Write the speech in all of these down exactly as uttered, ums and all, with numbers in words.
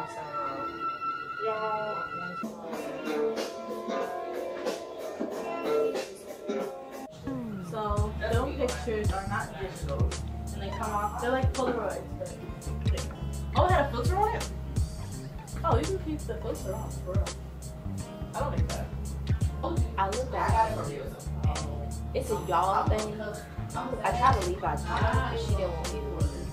So film pictures are not digital, and they come off. They're like Polaroids. But oh, it had a filter on it. Oh, you can keep the filter on for real. I don't think that. I look back. It's a y'all thing. I tried to leave out time, but she didn't want me to leave.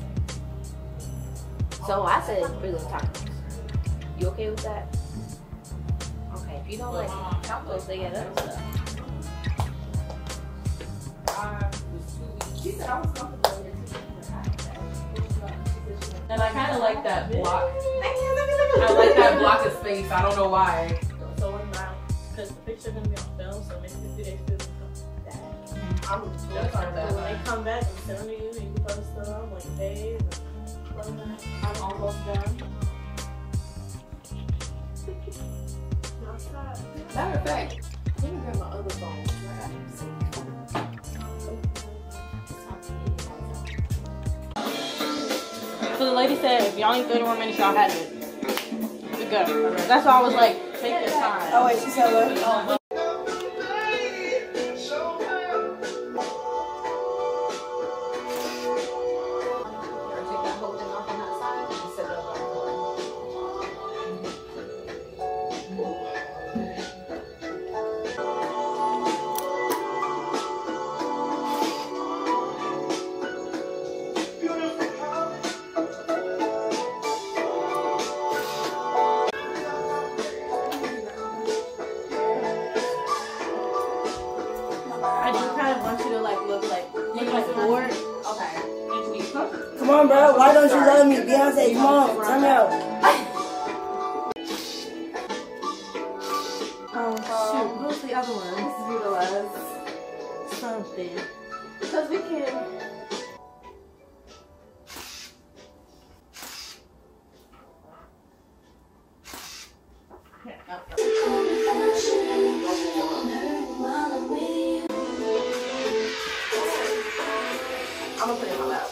So I said, we're gonna talk. You okay with that? Okay, if you don't like couples, they get up stuff. She said I was comfortable here. And I kind of like that block. I like that block of space. I don't know why. So when my, because the picture gonna be on film, so maybe the days film that. I'm just on that. When they come back and send me you, you can post them like days. I'm almost done. Matter of fact, let me grab my other phone. So the lady said, if y'all need thirty more minutes, y'all had it. We go. That's why I was like, take your time. Oh wait, she said what? Oh, I do kind of want you to like look like, look like bored. Okay. Come on, bro. Why don't you love me? Beyonce, come on. Time out. Oh, shoot. What's the other one? Let's utilize something. Because we can. I'm gonna put it in my lap.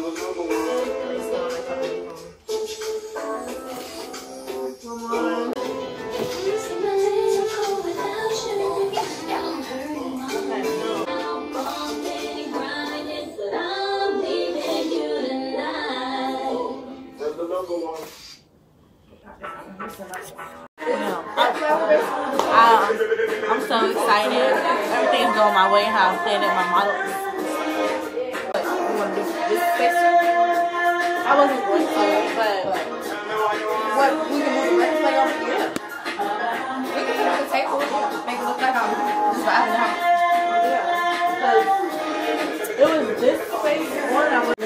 Come on. I, I'm so excited. Everything's going my way. How I'm saying it, my model. I wasn't going to, but What? We can move the record play over here. We can put it on the table. Make it look like I'm just vibing out. yeah, it was this space one I was.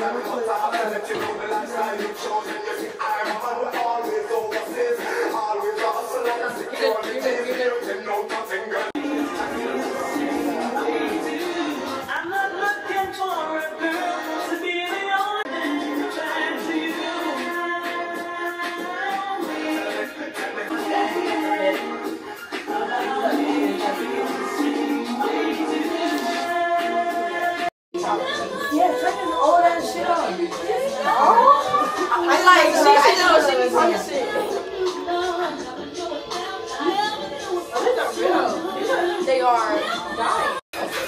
I'm not looking for a girl to be the only fan to you. Yeah, turn this old ass shit on. Oh, I like she. I know she was talking shit. They are dying.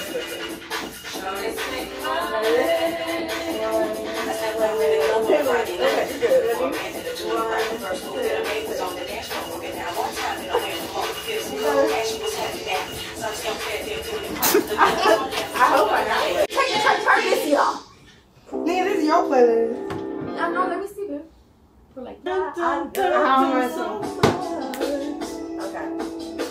I hope I got it. Turn, turn, turn this, y'all. Nigga, this is your playlist. I know, let me see, babe. We're like, Dun, dun, I dun, don't dun, know. Okay.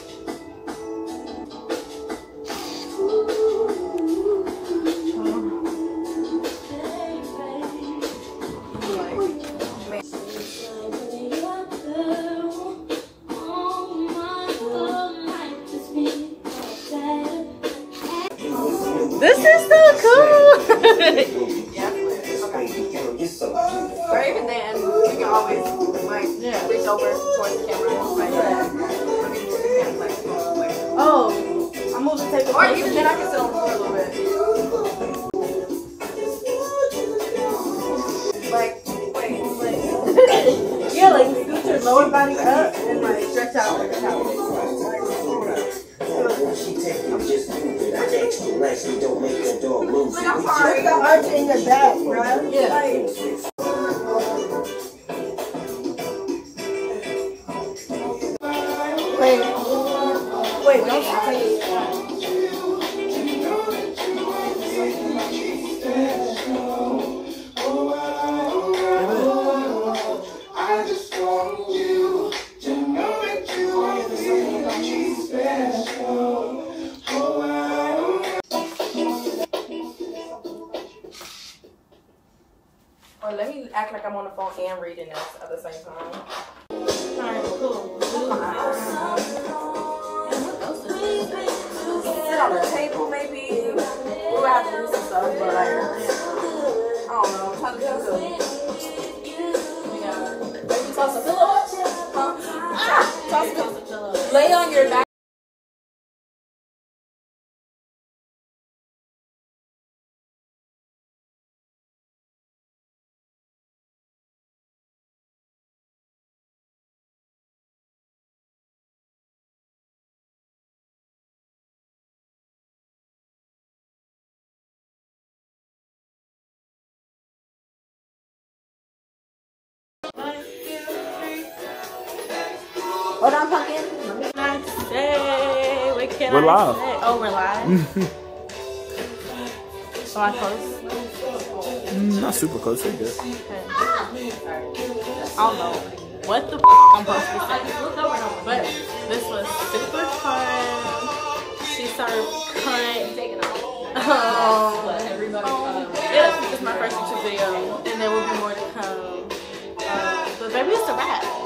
This is so cool. Yeah. Okay. Or even then, you can always like Yeah. reach over towards the camera and like, let me move the camera, like, like. Oh, I moved the table. Or even then, I can sit on the floor a little bit. Like, wait, like. Yeah, like my body up and like stretch out like a towel. Like, I'm sorry. The arch in your back, bro. Yeah. Like, wait. Wait, don't say I just want you to know that you are really special. Or let me act like I'm on the phone and reading this at the same time. Alright, cool. Sit on the table, maybe. We would have to do some stuff, but like, I don't know. I'm trying to do some. Yeah. Maybe toss a pillow up? Huh? Ah, Toss a pillow. lay on your back. Hold on, pumpkin. What can I say? What can We're I live. say? Oh, we're live. Am I close? Mm, not super close, I guess. Okay. I don't know what the f I'm supposed to say. But this was super fun. She served cunt. Um, yeah, this is my first YouTube video, and there will be more to come. Um, but baby, it's a wrap.